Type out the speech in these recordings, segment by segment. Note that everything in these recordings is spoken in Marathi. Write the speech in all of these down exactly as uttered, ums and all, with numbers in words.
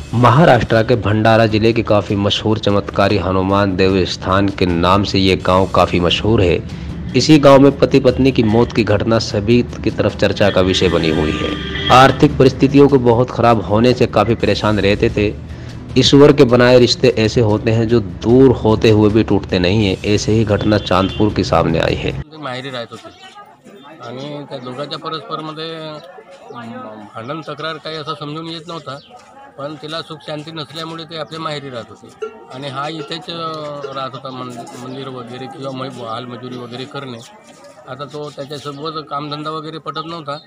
महाराष्ट्र के भंडारा जिले के काफ़ी मशहूर चमत्कारी हनुमान देव स्थान के नाम से ये गांव काफ़ी मशहूर है। इसी गांव में पति पत्नी की मौत की घटना सभी की तरफ चर्चा का विषय बनी हुई है। आर्थिक परिस्थितियों को बहुत खराब होने से काफ़ी परेशान रहते थे। ईश्वर के बनाए रिश्ते ऐसे होते हैं जो दूर होते हुए भी टूटते नहीं हैं। ऐसे ही घटना चांदपुर की सामने आई है। माहेरी राहत होते आणि त्या दोघांच्या परस्परमध्ये भांडण तक्रार काही असं समजून येत नव्हता, पण तिला सुख शांती नसल्यामुळे ते आपल्या माहेरी राहत होते आणि हा इथेच राहत होता मंदिर वगैरे किंवा मै हालमजुरी वगैरे करणे। आता तो त्याच्यासोबत कामधंदा वगैरे पटत नव्हता,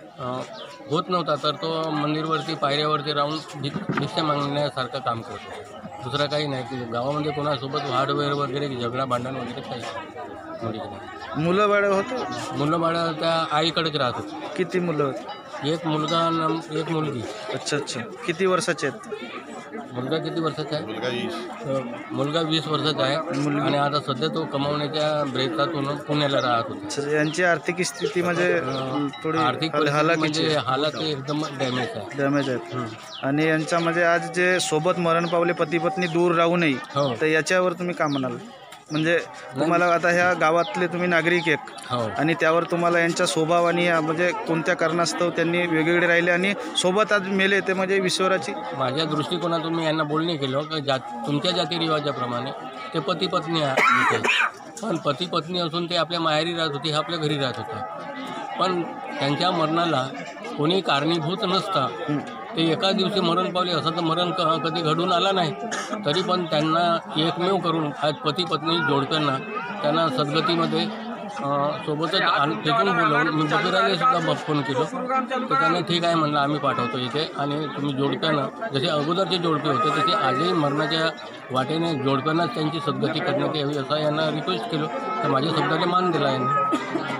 होत नव्हता, तर तो मंदिरवरती पायऱ्यावरती राहून भिक्षा मागण्यासारखं काम करत होता। दुसरा काही नाही की गावामध्ये कोणासोबत वाद वगैरे झगडा भांडण वगैरे काही नाही। मुलं बाळ होतं? मुलं बाळ त्या आईकडेच राहत होते। किती मुलं होती? एक मुलगा आणि एक मुलगी। अच्छा अच्छा, किती वर्षाचे आहेत? मुलगा किती वर्षाचा आहे? मुलगा वीस मुलगा वीस वर्षाचा आहे आणि आता सध्या तो कमावण्याच्या प्रयत्नातून पुण्याला राहत होता। यांची आर्थिक स्थिती म्हणजे थोडी आर्थिक म्हणजे हालात एकदम डॅमेज आहे डॅमेज आहेत आणि यांच्या म्हणजे आज जे सोबत मरण पावले पती पत्नी दूर राहू नये, तर याच्यावर तुम्ही का म्हणाल? म्हणजे तुम्हाला आता ह्या गावातले तुम्ही नागरिक एक आणि त्यावर तुम्हाला यांचा स्वभाव आणि म्हणजे कोणत्या कारणास्तव त्यांनी वेगवेगळे राहिले आणि सोबत आज मेले ते म्हणजे ईश्वराची माझ्या दृष्टिकोनातून मी यांना बोलणे केलं की जात तुमच्या जातीरिवाजाप्रमाणे ते पती पत्नी आहे, पण पती पत्नी असून ते आपल्या माहेरी राहत होते, हे आपल्या घरी राहत होता, पण त्यांच्या मरणाला कोणी कारणीभूत नसता ते एका दिवशी मरण पावले असं तर मरण कधी घडून आला नाही, तरी पण त्यांना एकमेव करून आज पती पत्नी जोडप्यांना त्यांना सद्गतीमध्ये सोबतच तिथून बोलवून मी बघिराले सुद्धा फोन केलो, तर त्यांनी ठीक आहे म्हणलं आम्ही पाठवतो इथे आणि तुम्ही जोडप्यांना जसे अगोदरचे जोडपे होते तसे आजही मरणाच्या वाटेने जोडप्यांना त्यांची सद्गती करण्यात यावी असं यांना रिक्वेस्ट केलं, तर माझ्या शब्दाला मान दिला यांनी।